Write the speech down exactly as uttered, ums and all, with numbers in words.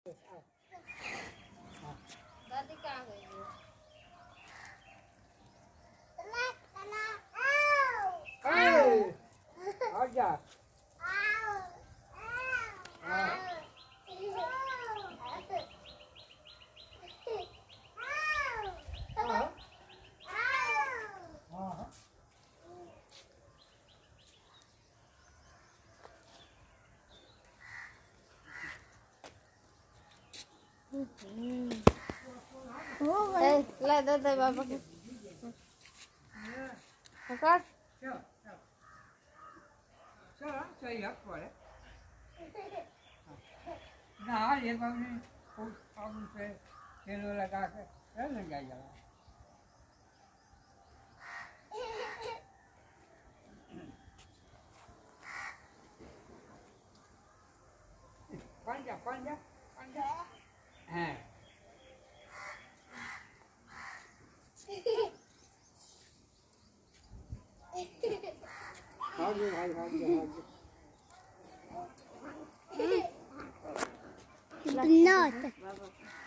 दादी कहाँ गई है? आजा। ले दे दे बाबा को पकड़ चल चल सही है पड़े ना ये बाबू उस साबुन से तेल लगा के रह जाएगा पंजा पंजा पंजा हाँ हाँ जी भाई हाँ जी हाँ जी नॉट